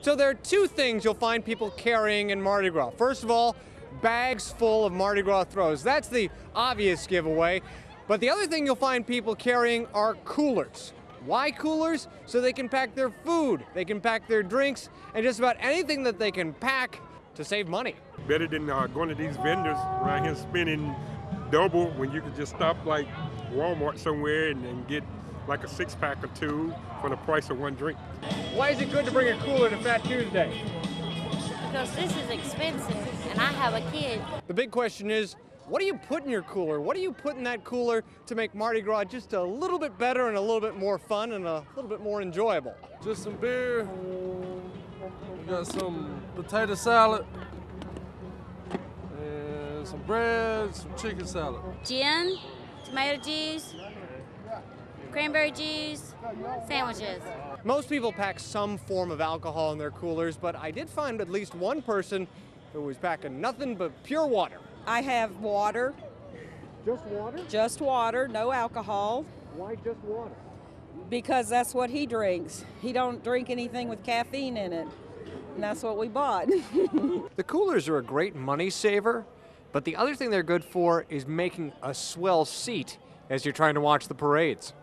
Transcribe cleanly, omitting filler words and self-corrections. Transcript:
So there are two things you'll find people carrying in Mardi Gras. First of all, bags full of Mardi Gras throws. That's the obvious giveaway. But the other thing you'll find people carrying are coolers. Why coolers? So they can pack their food, they can pack their drinks, and just about anything that they can pack to save money. Better than going to these vendors around here spending double when you could just stop like Walmart somewhere and get like a six-pack or two for the price of one drink. Why is it good to bring a cooler to Fat Tuesday? Because this is expensive and I have a kid. The big question is, what do you put in your cooler? What do you put in that cooler to make Mardi Gras just a little bit better and a little bit more fun and a little bit more enjoyable? Just some beer. We got some potato salad and some bread, some chicken salad. Gin, tomato juice, cranberry juice, sandwiches. Most people pack some form of alcohol in their coolers, but I did find at least one person who was packing nothing but pure water. I have water. Just water? Just water, no alcohol, Why just water? because that's what he drinks. He don't drink anything with caffeine in it, and that's what we bought. The coolers are a great money saver, but the other thing they're good for is making a swell seat as you're trying to watch the parades.